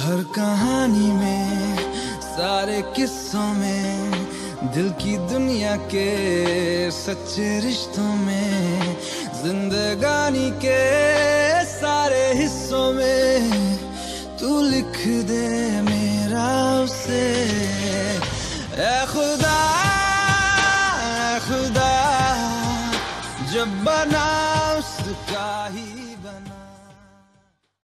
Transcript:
हर कहानी में, सारे किस्सों में, दिल की दुनिया के सच्चे रिश्तों में, जिंदगानी के सारे हिस्सों में तू लिख दे मेरा उसे। ऐ खुदा, ऐ खुदा, जब बना उसका ही